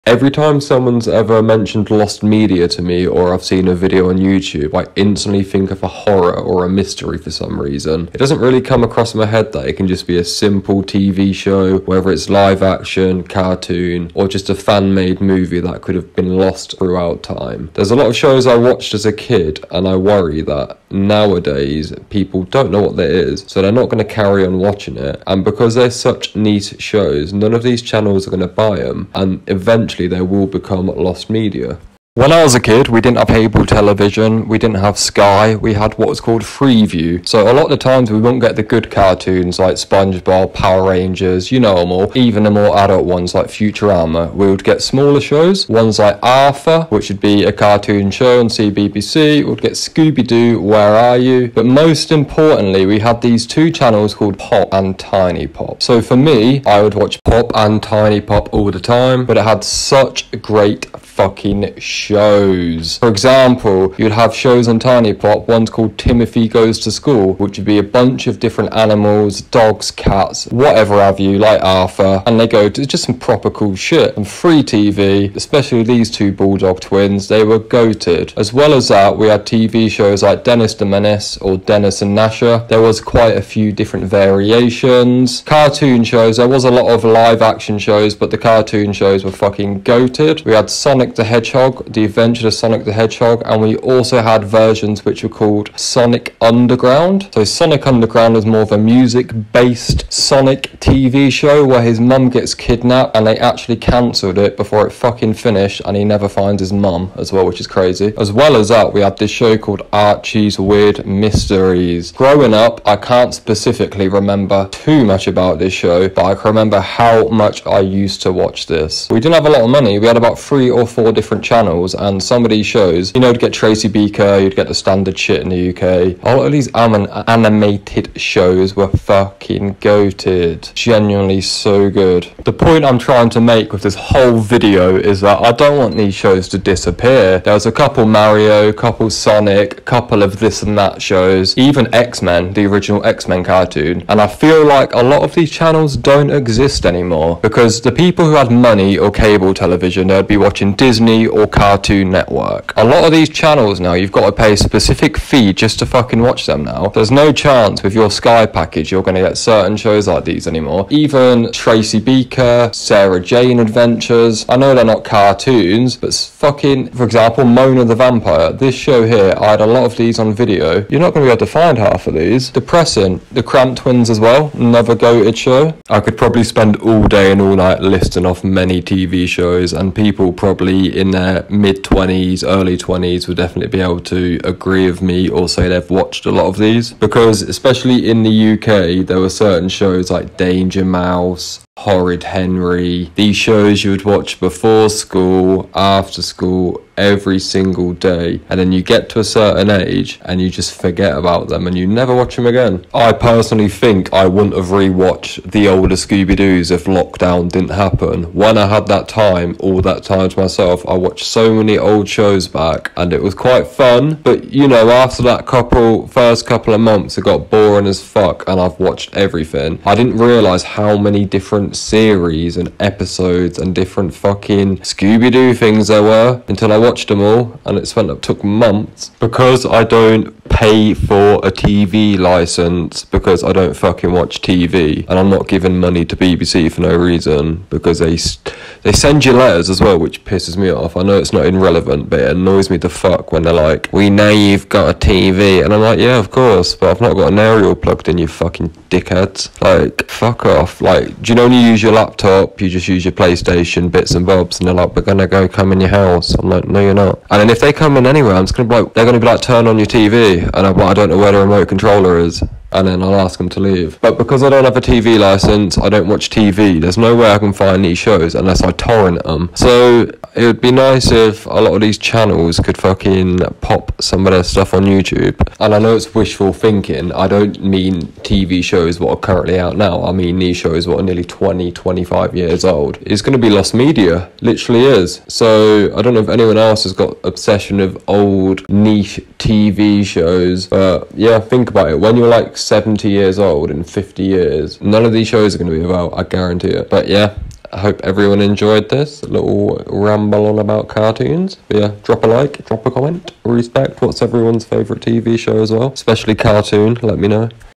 Every time someone's ever mentioned lost media to me or I've seen a video on YouTube, I instantly think of a horror or a mystery for some reason. It doesn't really come across my head that it can just be a simple TV show, whether it's live action, cartoon, or just a fan-made movie that could have been lost throughout time. There's a lot of shows I watched as a kid and I worry that nowadays people don't know what that is, so they're not going to carry on watching it. And because they're such niche shows, none of these channels are going to buy them, and eventually they will become lost media. When I was a kid, we didn't have cable television, we didn't have Sky, we had what was called Freeview. So a lot of the times we wouldn't get the good cartoons like SpongeBob, Power Rangers, you know them all. Even the more adult ones like Futurama. We would get smaller shows, ones like Arthur, which would be a cartoon show on CBBC. We would get Scooby-Doo, Where Are You? But most importantly, we had these two channels called Pop and Tiny Pop. So for me, I would watch Pop and Tiny Pop all the time, but it had such great fucking shows. For example, you'd have shows on Tiny Pop, one's called Timothy Goes to School, which would be a bunch of different animals, dogs, cats, whatever have you, like Arthur, and they go to just some proper cool shit. And Free TV, especially these two Bulldog twins, they were goated. As well as that, we had TV shows like Dennis the Menace or Dennis and Gnasher. There was quite a few different variations. Cartoon shows, there was a lot of live action shows, but the cartoon shows were fucking goated. We had Sonic the Hedgehog, The Adventure of Sonic the Hedgehog, and we also had versions which were called Sonic Underground. So Sonic Underground was more of a music-based Sonic TV show where his mum gets kidnapped and they actually cancelled it before it fucking finished, and he never finds his mum as well, which is crazy. As well as that, we had this show called Archie's Weird Mysteries. Growing up, I can't specifically remember too much about this show, but I can remember how much I used to watch this. We didn't have a lot of money. We had about 3 or 4 different channels, and some of these shows, you know, you'd get Tracy Beaker, you'd get the standard shit in the UK. A lot of these animated shows were fucking goated. Genuinely so good. The point I'm trying to make with this whole video is that I don't want these shows to disappear. There was a couple Mario, couple Sonic, couple of this and that shows, even X-Men, the original X-Men cartoon, and I feel like a lot of these channels don't exist anymore because the people who had money or cable television, they'd be watching Disney or Cartoon Network. A lot of these channels now, you've got to pay a specific fee just to fucking watch them now. There's no chance with your Sky package you're going to get certain shows like these anymore. Even Tracy Beaker, Sarah Jane Adventures, I know they're not cartoons, but fucking, for example, Mona the Vampire. This show here, I had a lot of these on video. You're not going to be able to find half of these. Depressing. The Cramp Twins as well, another goated show. I could probably spend all day and all night listing off many TV shows, and people probably in their mid-20s, early 20s would definitely be able to agree with me or say they've watched a lot of these, because especially in the UK there were certain shows like Danger Mouse, Horrid Henry. These shows you would watch before school, after school, every single day, and then you get to a certain age and you just forget about them and you never watch them again. I personally think I wouldn't have rewatched the older Scooby-Doos if lockdown didn't happen. When I had that time, all that time to myself, I watched so many old shows back and it was quite fun, but you know, after that first couple of months it got boring as fuck and I've watched everything. I didn't realise how many different series and episodes and different fucking Scooby-Doo things there were until I watched them all, and it took months. Because I don't pay for a TV license, because I don't fucking watch TV, and I'm not giving money to BBC for no reason, because they send you letters as well, which pisses me off. I know it's not irrelevant, but it annoys me to fuck when they're like, we know you've got a TV, and I'm like, yeah, of course, but I've not got an aerial plugged in, you fucking dickheads. Like, fuck off. Like, do you know when you use your laptop, you just use your PlayStation, bits and bobs, and they're like, we're gonna go come in your house. I'm like, no, you're not. And then if they come in anywhere, I'm just gonna be like, they're gonna be like, turn on your TV, and I'm like, I don't know where the remote controller is. And then I'll ask them to leave. But because I don't have a TV license, I don't watch TV. There's no way I can find these shows unless I torrent them. So it would be nice if a lot of these channels could fucking pop some of their stuff on YouTube. And I know it's wishful thinking. I don't mean TV shows what are currently out now. I mean these shows what are nearly 20, 25 years old. It's going to be lost media. Literally is. So I don't know if anyone else has got obsession with old niche TV shows. But yeah, think about it. When you're like 70 years old in 50 years, none of these shows are going to be about, I guarantee it. But yeah, I hope everyone enjoyed this little ramble on about cartoons. But yeah, drop a like, drop a comment, respect. What's everyone's favourite TV show as well? Especially cartoon, let me know.